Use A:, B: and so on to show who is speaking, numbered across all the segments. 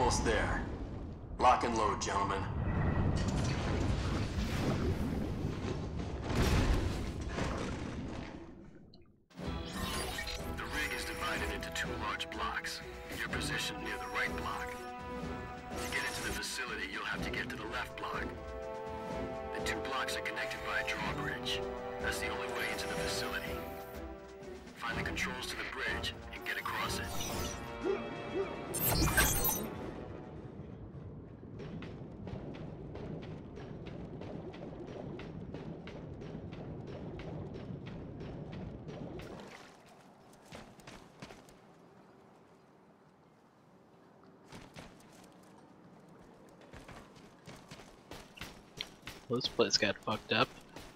A: almost there. Lock and load, gentlemen.
B: The rig is divided into two large blocks. You're positioned near the right block. To get into the facility, you'll have to get to the left block. The two blocks are connected by a drawbridge. That's the only way into the facility. Find the controls to the bridge and get across it.
C: Well, this place got fucked up.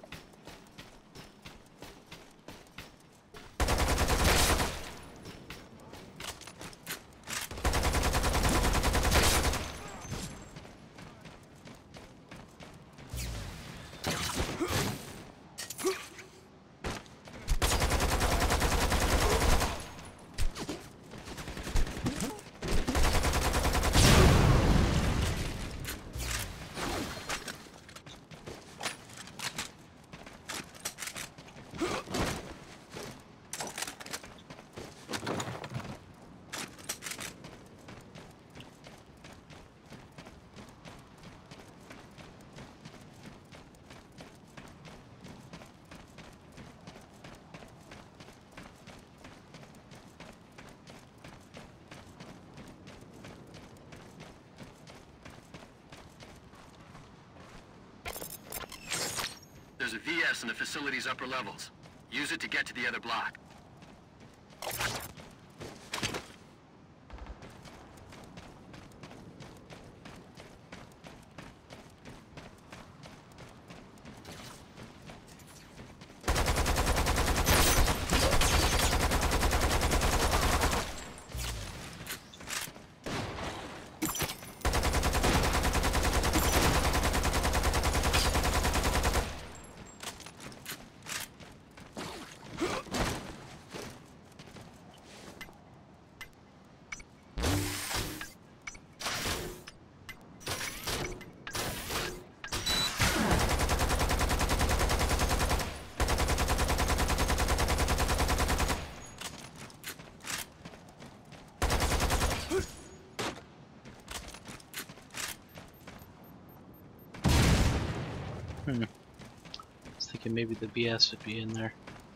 B: There's a VS in the facility's upper levels. Use it to get to the other block.
C: I was thinking maybe the BS would be in there.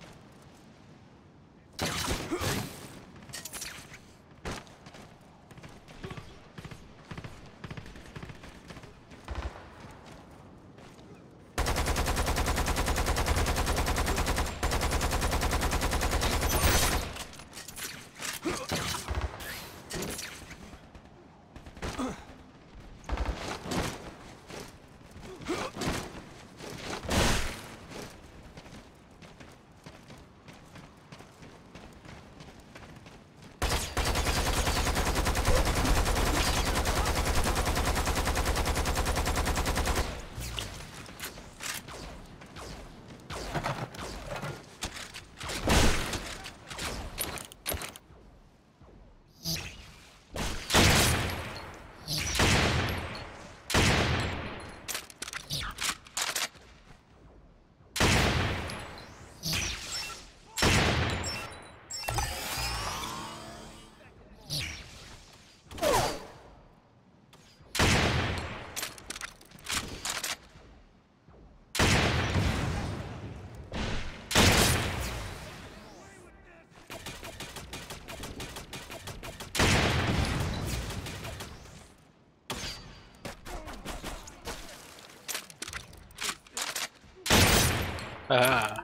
C: Ah.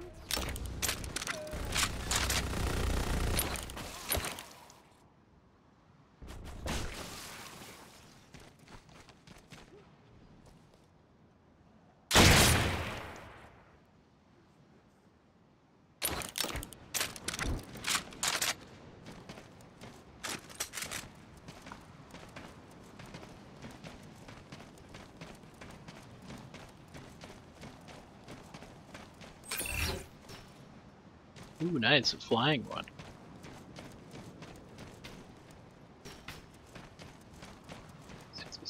C: Ooh, nice, a flying one.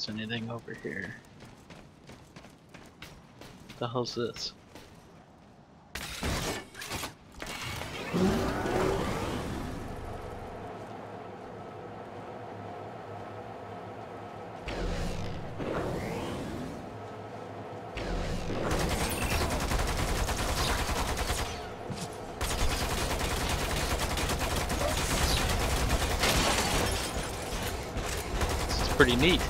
C: there's anything over here. What the hell's this? Pretty neat.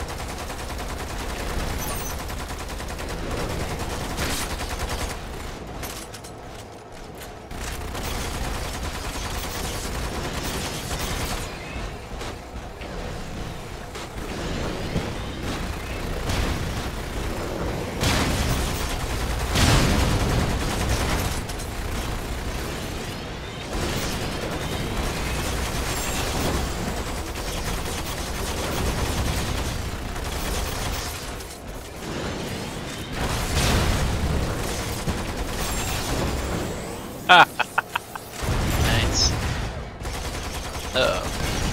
C: Nice. Uh-oh.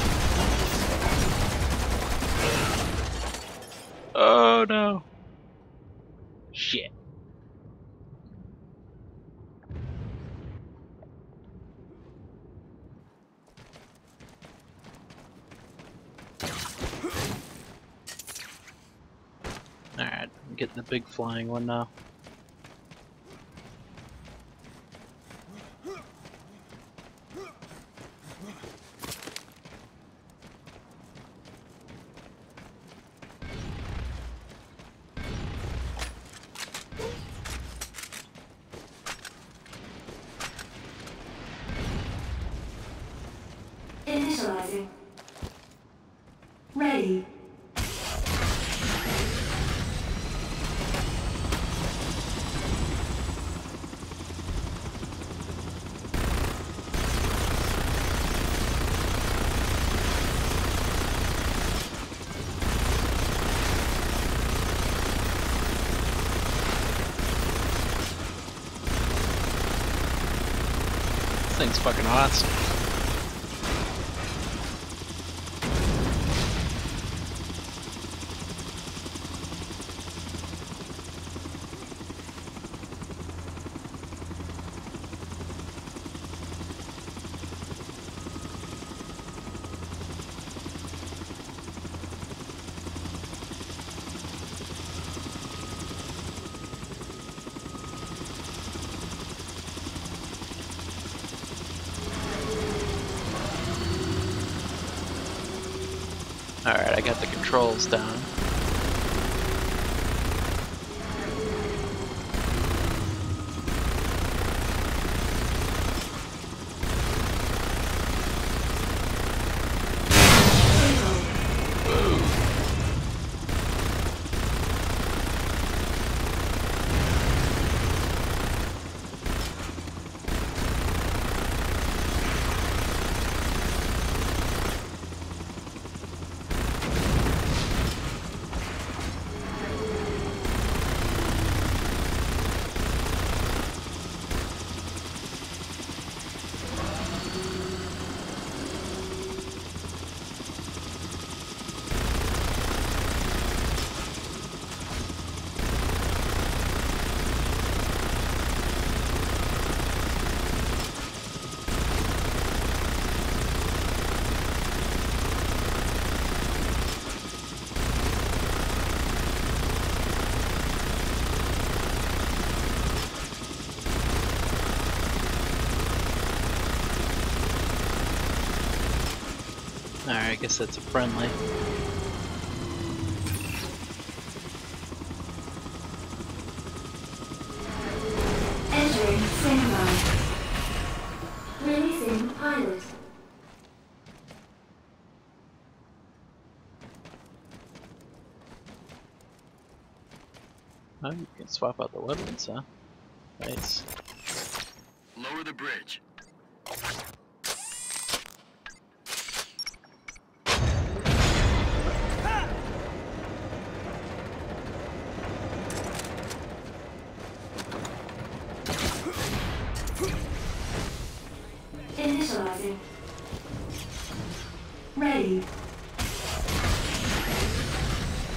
C: Oh no. Shit. Alright, I'm getting the big flying one now.
D: Initializing. Ready.
C: This thing's fucking awesome. Alright, I got the controls down. Alright, I guess that's a friendly.
D: Entering standby. Releasing pilot.
C: Oh, you can swap out the weapons, huh? Nice.
B: Lower the bridge.
D: Initializing. Ready.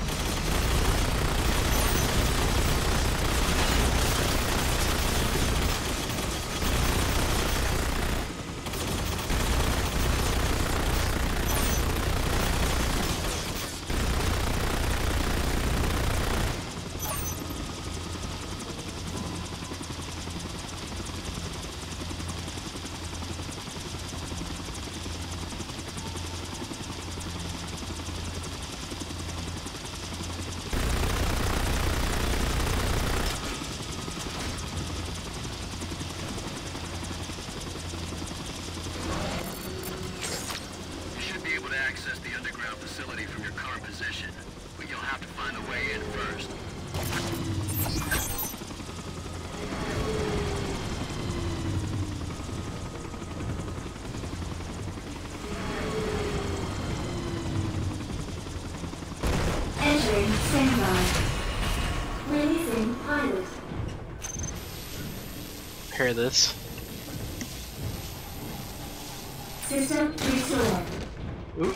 C: care of this.
D: System restored.
C: Ooh.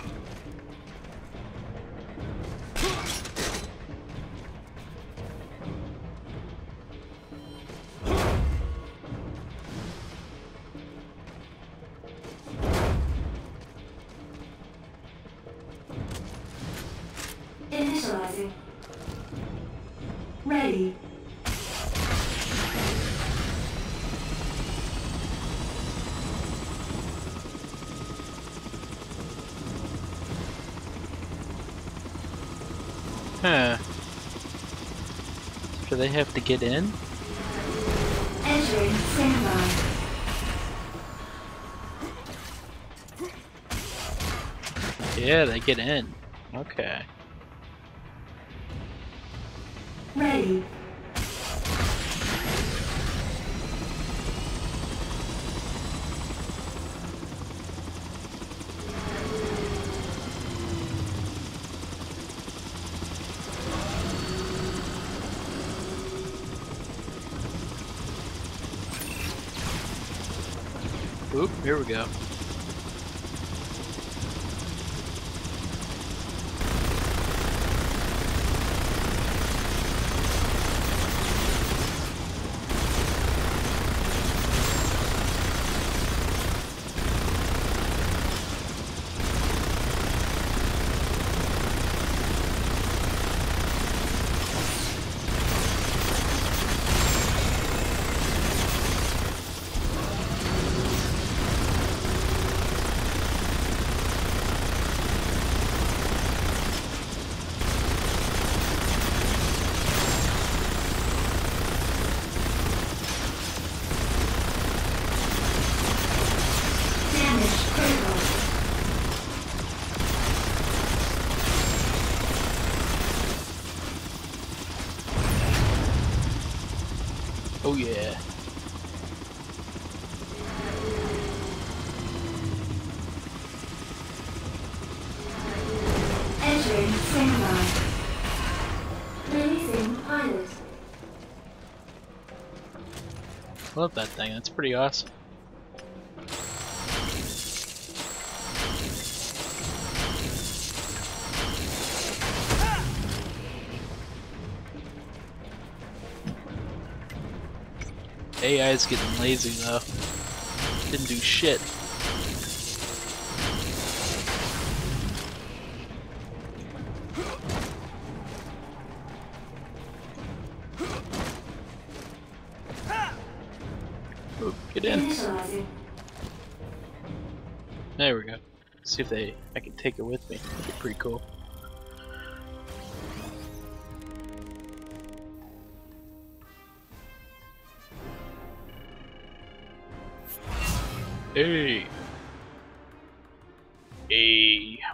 D: Initializing. Ready.
C: Huh. Do they have to get in?
D: Entering standby.
C: Yeah, they get in. Okay.
D: Ready.
C: Oop, here we go.
D: Damage critical.
C: Oh yeah.
D: Entering standby. Releasing pilot.
C: Love that thing, that's pretty awesome. AI's getting lazy though. Didn't do shit. Oop, get in.
D: Initializing.
C: There we go. See if I can take it with me. That'd be pretty cool. Hey. Hey,